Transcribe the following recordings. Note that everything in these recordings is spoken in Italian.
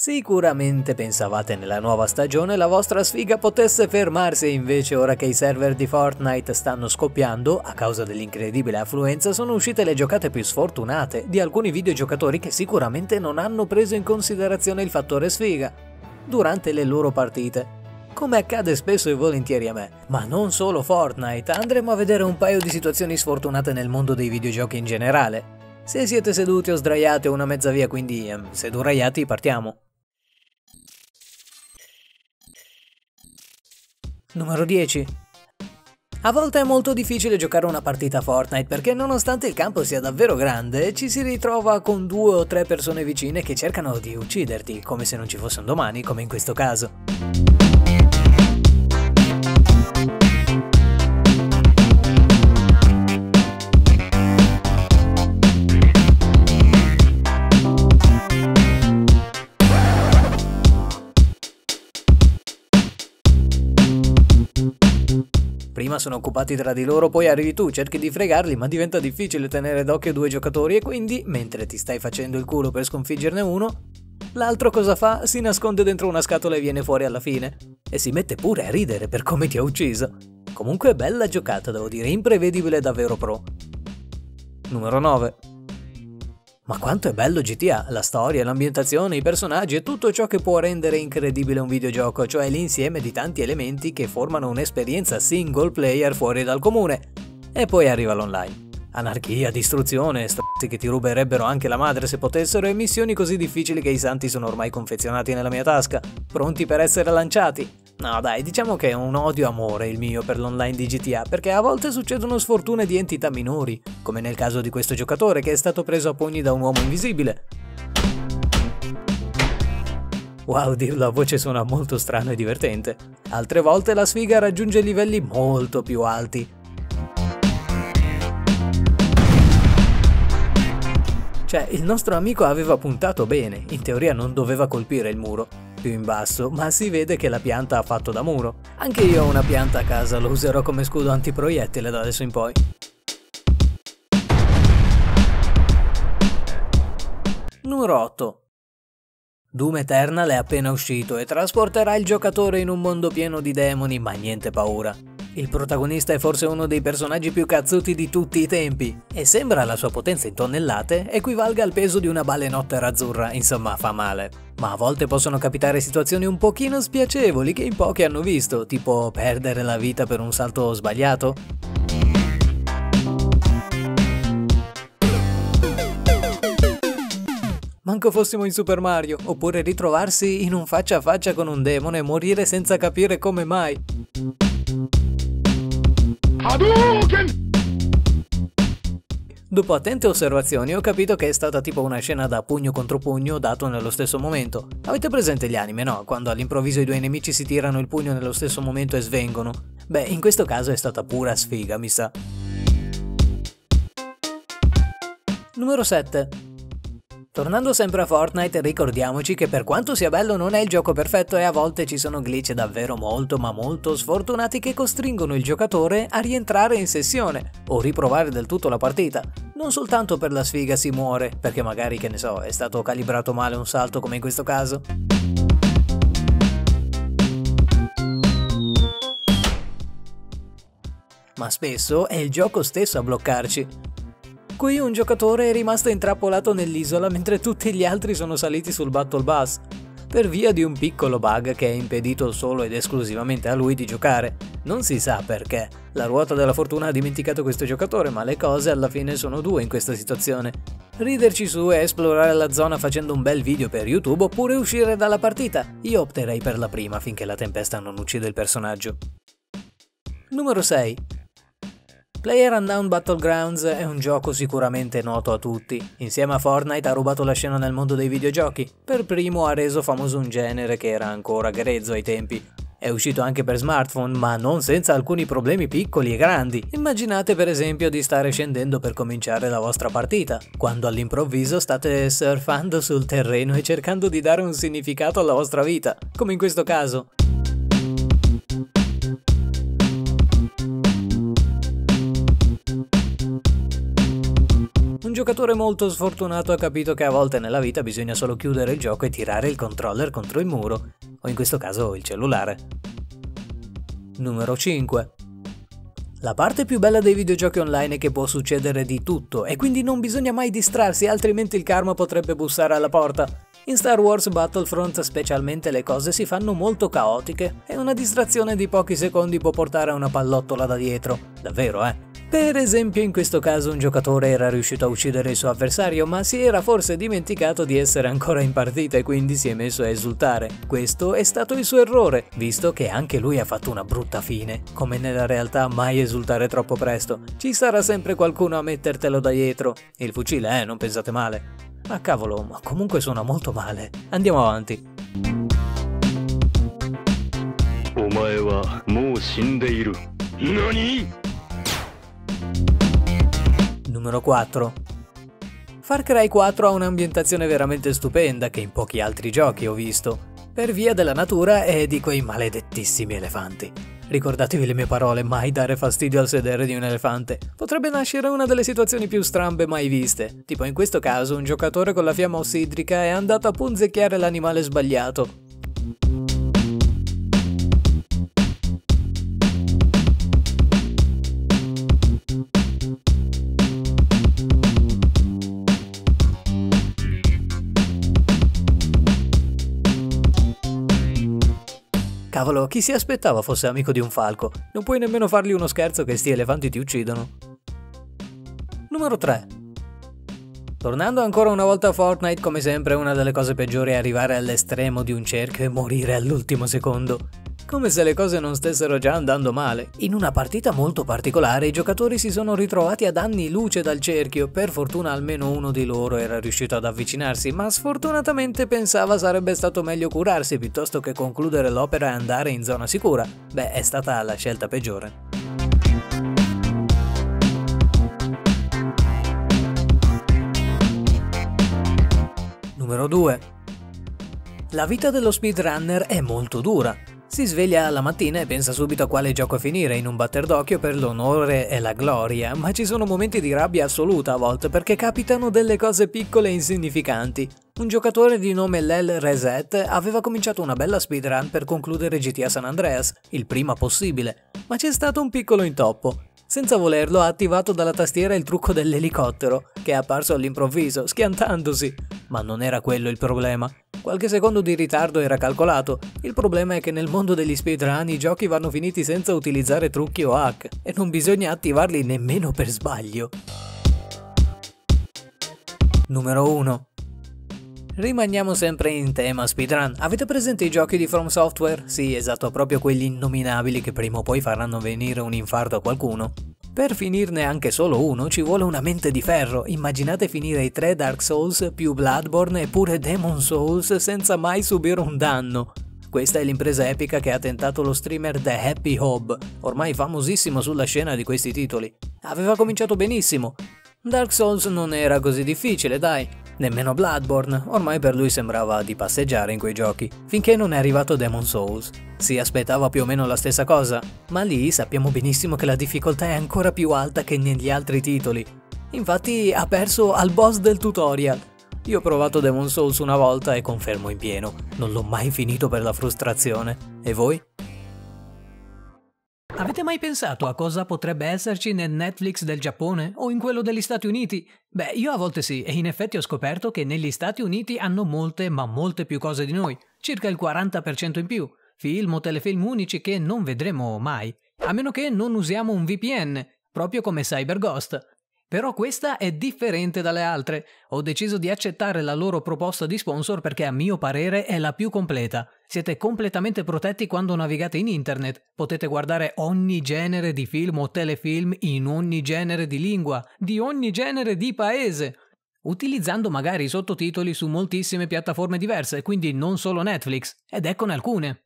Sicuramente pensavate nella nuova stagione la vostra sfiga potesse fermarsi e invece ora che i server di Fortnite stanno scoppiando, a causa dell'incredibile affluenza sono uscite le giocate più sfortunate di alcuni videogiocatori che sicuramente non hanno preso in considerazione il fattore sfiga durante le loro partite. Come accade spesso e volentieri a me, ma non solo Fortnite, andremo a vedere un paio di situazioni sfortunate nel mondo dei videogiochi in generale. Se siete seduti o sdraiati o una mezza via, quindi seduraiati, partiamo. Numero 10. A volte è molto difficile giocare una partita Fortnite perché nonostante il campo sia davvero grande, ci si ritrova con 2 o 3 persone vicine che cercano di ucciderti, come se non ci fosse un domani, come in questo caso. Prima sono occupati tra di loro, poi arrivi tu, cerchi di fregarli, ma diventa difficile tenere d'occhio 2 giocatori e quindi, mentre ti stai facendo il culo per sconfiggerne uno, l'altro cosa fa? Si nasconde dentro una scatola e viene fuori alla fine. E si mette pure a ridere per come ti ha ucciso. Comunque bella giocata, devo dire, imprevedibile davvero pro. Numero 9. Ma quanto è bello GTA, la storia, l'ambientazione, i personaggi e tutto ciò che può rendere incredibile un videogioco, cioè l'insieme di tanti elementi che formano un'esperienza single player fuori dal comune. E poi arriva l'online. Anarchia, distruzione, stronzi che ti ruberebbero anche la madre se potessero e missioni così difficili che i santi sono ormai confezionati nella mia tasca, pronti per essere lanciati. No dai, diciamo che è un odio-amore il mio per l'online di GTA, perché a volte succedono sfortune di entità minori, come nel caso di questo giocatore che è stato preso a pugni da un uomo invisibile. Wow, dirlo a voce suona molto strano e divertente. Altre volte la sfiga raggiunge livelli molto più alti. Cioè, il nostro amico aveva puntato bene, in teoria non doveva colpire il muro più in basso, ma si vede che la pianta ha fatto da muro. Anche io ho una pianta a casa, lo userò come scudo antiproiettile da adesso in poi. Numero 8. Doom Eternal è appena uscito e trasporterà il giocatore in un mondo pieno di demoni, ma niente paura. Il protagonista è forse uno dei personaggi più cazzuti di tutti i tempi e sembra la sua potenza in tonnellate equivalga al peso di una balenottera azzurra, insomma fa male. Ma a volte possono capitare situazioni un pochino spiacevoli che in pochi hanno visto, tipo perdere la vita per un salto sbagliato. Manco fossimo in Super Mario, oppure ritrovarsi in un faccia a faccia con un demone e morire senza capire come mai. Dopo attente osservazioni ho capito che è stata tipo una scena da pugno contro pugno dato nello stesso momento. Avete presente gli anime, no? Quando all'improvviso i due nemici si tirano il pugno nello stesso momento e svengono. Beh, in questo caso è stata pura sfiga, mi sa. Numero 7. Tornando sempre a Fortnite, ricordiamoci che per quanto sia bello non è il gioco perfetto e a volte ci sono glitch davvero molto ma molto sfortunati che costringono il giocatore a rientrare in sessione o riprovare del tutto la partita. Non soltanto per la sfiga si muore, perché magari, che ne so, è stato calibrato male un salto come in questo caso. Ma spesso è il gioco stesso a bloccarci. Qui un giocatore è rimasto intrappolato nell'isola mentre tutti gli altri sono saliti sul Battle Bus, per via di un piccolo bug che ha impedito solo ed esclusivamente a lui di giocare. Non si sa perché, la ruota della fortuna ha dimenticato questo giocatore, ma le cose alla fine sono due in questa situazione. Riderci su e esplorare la zona facendo un bel video per YouTube oppure uscire dalla partita. Io opterei per la prima finché la tempesta non uccide il personaggio. Numero 6. PlayerUnknown's Battlegrounds è un gioco sicuramente noto a tutti. Insieme a Fortnite ha rubato la scena nel mondo dei videogiochi. Per primo ha reso famoso un genere che era ancora grezzo ai tempi. È uscito anche per smartphone, ma non senza alcuni problemi piccoli e grandi. Immaginate per esempio di stare scendendo per cominciare la vostra partita, quando all'improvviso state surfando sul terreno e cercando di dare un significato alla vostra vita, come in questo caso. Un giocatore molto sfortunato ha capito che a volte nella vita bisogna solo chiudere il gioco e tirare il controller contro il muro, o in questo caso il cellulare. Numero 5. La parte più bella dei videogiochi online è che può succedere di tutto e quindi non bisogna mai distrarsi, altrimenti il karma potrebbe bussare alla porta. In Star Wars Battlefront specialmente le cose si fanno molto caotiche e una distrazione di pochi secondi può portare a una pallottola da dietro. Davvero, Per esempio in questo caso un giocatore era riuscito a uccidere il suo avversario ma si era forse dimenticato di essere ancora in partita e quindi si è messo a esultare. Questo è stato il suo errore, visto che anche lui ha fatto una brutta fine. Come nella realtà mai esultare troppo presto, ci sarà sempre qualcuno a mettertelo da dietro. Il fucile, non pensate male. Ma cavolo, ma comunque suona molto male. Andiamo avanti. Omae wa mou shindeiru. Nani? Numero 4. Far Cry 4 ha un'ambientazione veramente stupenda che in pochi altri giochi ho visto, per via della natura e di quei maledettissimi elefanti. Ricordatevi le mie parole, mai dare fastidio al sedere di un elefante. Potrebbe nascere una delle situazioni più strambe mai viste. Tipo in questo caso un giocatore con la fiamma ossidrica è andato a punzecchiare l'animale sbagliato. Cavolo, chi si aspettava fosse amico di un falco? Non puoi nemmeno fargli uno scherzo che sti elefanti ti uccidono. Numero 3. Tornando ancora una volta a Fortnite, come sempre una delle cose peggiori è arrivare all'estremo di un cerchio e morire all'ultimo secondo. Come se le cose non stessero già andando male. In una partita molto particolare i giocatori si sono ritrovati ad anni luce dal cerchio, per fortuna almeno uno di loro era riuscito ad avvicinarsi, ma sfortunatamente pensava sarebbe stato meglio curarsi piuttosto che concludere l'opera e andare in zona sicura. Beh, è stata la scelta peggiore. Numero 2. La vita dello speedrunner è molto dura. Si sveglia alla mattina e pensa subito a quale gioco finire in un batter d'occhio per l'onore e la gloria, ma ci sono momenti di rabbia assoluta a volte perché capitano delle cose piccole e insignificanti. Un giocatore di nome Lel Reset aveva cominciato una bella speedrun per concludere GTA San Andreas, il prima possibile, ma c'è stato un piccolo intoppo. Senza volerlo ha attivato dalla tastiera il trucco dell'elicottero, che è apparso all'improvviso, schiantandosi. Ma non era quello il problema. Qualche secondo di ritardo era calcolato. Il problema è che nel mondo degli speedrun i giochi vanno finiti senza utilizzare trucchi o hack, e non bisogna attivarli nemmeno per sbaglio. Numero 1. Rimaniamo sempre in tema speedrun. Avete presente i giochi di From Software? Sì, esatto, proprio quegli innominabili che prima o poi faranno venire un infarto a qualcuno. Per finirne anche solo uno ci vuole una mente di ferro. Immaginate finire i 3 Dark Souls più Bloodborne e pure Demon Souls senza mai subire un danno. Questa è l'impresa epica che ha tentato lo streamer The Happy Hob, ormai famosissimo sulla scena di questi titoli. Aveva cominciato benissimo. Dark Souls non era così difficile, dai. Nemmeno Bloodborne, ormai per lui sembrava di passeggiare in quei giochi, finché non è arrivato Demon Souls. Si aspettava più o meno la stessa cosa, ma lì sappiamo benissimo che la difficoltà è ancora più alta che negli altri titoli. Infatti ha perso al boss del tutorial. Io ho provato Demon Souls una volta e confermo in pieno, non l'ho mai finito per la frustrazione. E voi? Avete mai pensato a cosa potrebbe esserci nel Netflix del Giappone o in quello degli Stati Uniti? Beh, io a volte sì, e in effetti ho scoperto che negli Stati Uniti hanno molte, ma molte più cose di noi, circa il 40% in più, film o telefilm unici che non vedremo mai, a meno che non usiamo un VPN, proprio come CyberGhost. Però questa è differente dalle altre. Ho deciso di accettare la loro proposta di sponsor perché a mio parere è la più completa. Siete completamente protetti quando navigate in internet. Potete guardare ogni genere di film o telefilm in ogni genere di lingua, di ogni genere di paese, utilizzando magari i sottotitoli su moltissime piattaforme diverse, quindi non solo Netflix, ed eccone alcune.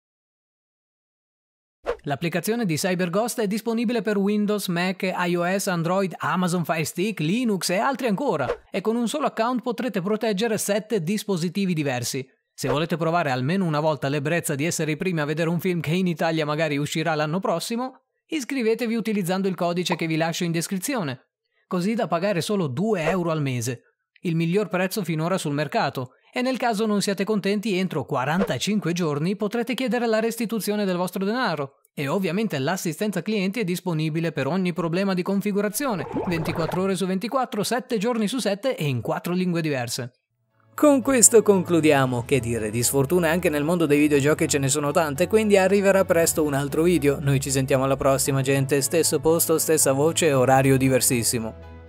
L'applicazione di CyberGhost è disponibile per Windows, Mac, iOS, Android, Amazon Fire Stick, Linux e altri ancora, e con un solo account potrete proteggere 7 dispositivi diversi. Se volete provare almeno una volta l'ebbrezza di essere i primi a vedere un film che in Italia magari uscirà l'anno prossimo, iscrivetevi utilizzando il codice che vi lascio in descrizione. così da pagare solo 2 euro al mese, il miglior prezzo finora sul mercato, e nel caso non siate contenti entro 45 giorni potrete chiedere la restituzione del vostro denaro. E ovviamente l'assistenza clienti è disponibile per ogni problema di configurazione, 24 ore su 24, 7 giorni su 7 e in 4 lingue diverse. Con questo concludiamo, che dire, di sfortuna anche nel mondo dei videogiochi ce ne sono tante, quindi arriverà presto un altro video. Noi ci sentiamo alla prossima gente, stesso posto, stessa voce, orario diversissimo.